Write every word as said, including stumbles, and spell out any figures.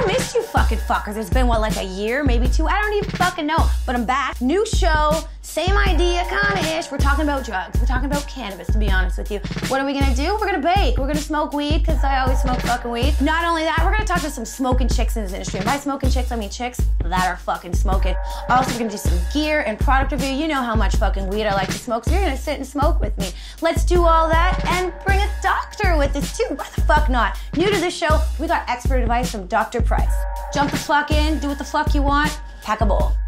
I missed you fucking fuckers. It's been, what, like a year, maybe two? I don't even fucking know. But I'm back. New show, same idea, kinda-ish. We're talking about drugs. We're talking about cannabis, to be honest with you. What are we gonna do? We're gonna bake. We're gonna smoke weed, because I always smoke fucking weed. Not only that, we're gonna talk to some smoking chicks in this industry. And by smoking chicks, I mean chicks that are fucking smoking. Also, we're gonna do some gear and product review. You know how much fucking weed I like to smoke, so you're gonna sit and smoke with me. Let's do all that and bring a doctor with us too. Why the fuck not? New to this show, we got expert advice from Doctor Price. Jump the fuck in, do what the fuck you want, pack a bowl.